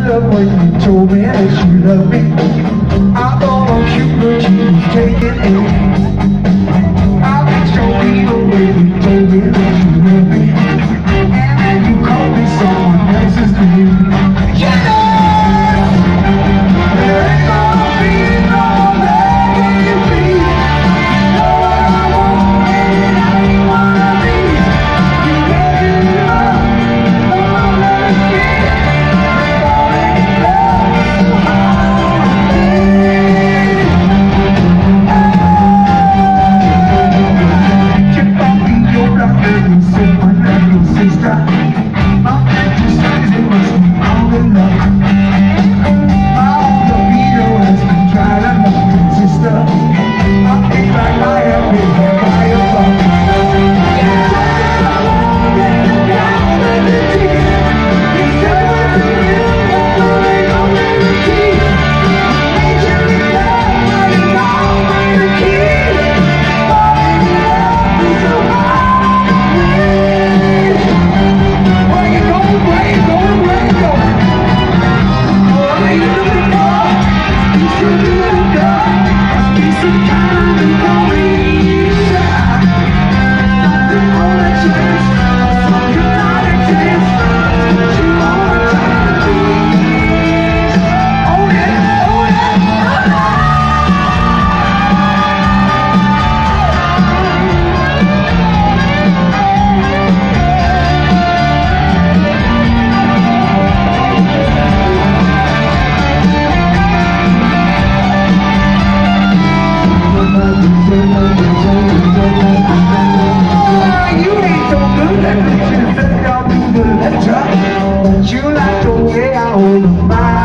love when you told me that you loved me. I thought on Cupid you was taking aim. I was showing the way you told me that you loved me, and then you called me someone else's name. You know there ain't gonna be no letting me. Know what I want and how you wanna be. You gave it up, no let's get falling in love so hard. You thought me your brother, you said my little sister. My friend says it must be all in love. My older Peter has been trying to love his sister. I think like I have been hit by a bus. Yeah, I want it down in the deep. He said when you live, they gon' let it keep. Made you in love, but it's always the key. Falling in love is so hard to win. Where you going, where you going, where you going? What are you looking for? You should be looking up. Must be some kind of Croatia. Nothing on a chance, some kind of chance. But you wanna try to be. Oh yeah, oh yeah, oh yeah. You ain't so good at reaching, said I'll do the letter. But you like the way I hold my